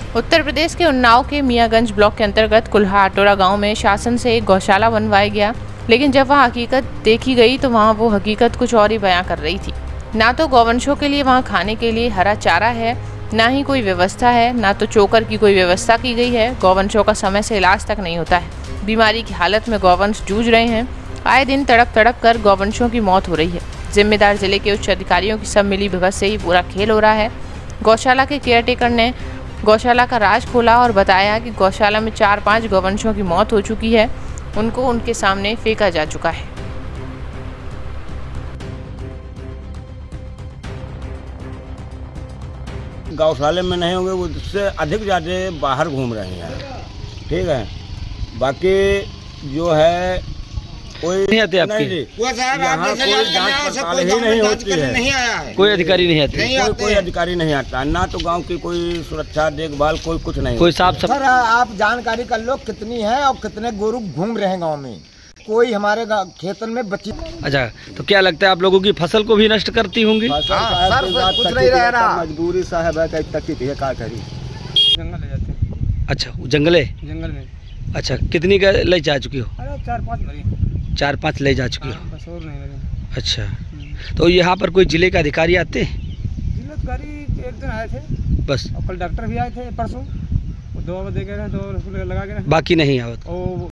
उत्तर प्रदेश के उन्नाव के मियाँगंज ब्लॉक के अंतर्गत कुल्हा आटोरा गांव में शासन से एक गौशाला बनवाया गया, लेकिन जब वहां हकीकत देखी गई तो वहां वो हकीकत कुछ और ही बयां कर रही थी। ना तो गौवंशों के लिए वहां खाने के लिए हरा चारा है, ना ही कोई व्यवस्था है, ना तो चोकर की कोई व्यवस्था की गई है। गौवंशों का समय से इलाज तक नहीं होता है। बीमारी की हालत में गौवंश जूझ रहे हैं। आए दिन तड़प तड़प कर गौवंशों की मौत हो रही है। जिम्मेदार जिले के उच्च अधिकारियों की सब मिली भगत से ही पूरा खेल हो रहा है। गौशाला के केयरटेकर ने गौशाला का राज खोला और बताया कि गौशाला में 4-5 गौवंशों की मौत हो चुकी है। उनको उनके सामने फेंका जा चुका है। गौशाले में नहीं होंगे, उससे अधिक ज़्यादा बाहर घूम रहे हैं। ठीक है, बाकी जो है कोई नहीं आते आपके यहाँ कोई जांच पड़ताल ही नहीं होती है। कोई अधिकारी नहीं आते? कोई अधिकारी नहीं आता, ना तो गांव की कोई सुरक्षा देखभाल कोई नहीं। कोई साफ सर आप जानकारी कर लो कितनी है और कितने गोरू घूम रहे हैं गांव में। कोई हमारे खेतन में बच्ची। अच्छा, तो क्या लगता है आप लोगों की फसल को भी नष्ट करती होंगी? सर कुछ नहीं रह रहा, मजबूरी साहब है, तकलीफ है, क्या करी। जंगल ले जाते हैं। अच्छा, जंगल में। अच्छा, कितनी का ले जा चुकी हो? 4-5 ले जा चुकी हो। बस और नहीं लगे। अच्छा, तो यहाँ पर कोई जिले के अधिकारी आते हैं? जिलाधिकारी एक दिन आए थे बस, और कल डॉक्टर भी आए थे परसों, 2 दे गए, 2 लगा के, बाकी नहीं आवत।